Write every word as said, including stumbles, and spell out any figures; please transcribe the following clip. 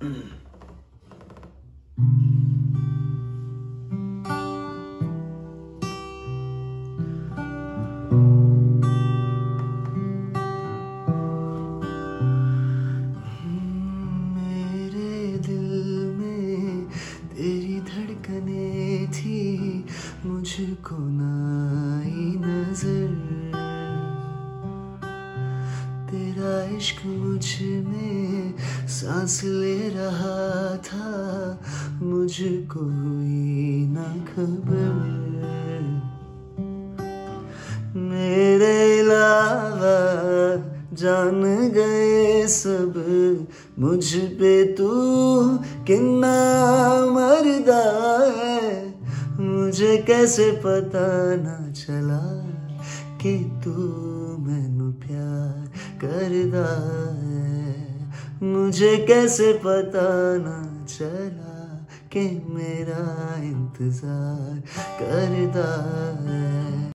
मेरे दिल में तेरी धड़कनें थी, मुझको ना आई नजर। तेरा इश्क मुझ में सांस ले रहा था, मुझको हुई ना खबर। मेरे अलावा जान गए सब, मुझ पे तू कितना मर्दा है। मुझे कैसे पता ना चला कि तू मैनू प्यार करदा है। मुझे कैसे पता ना चला कि मेरा इंतजार करदा है।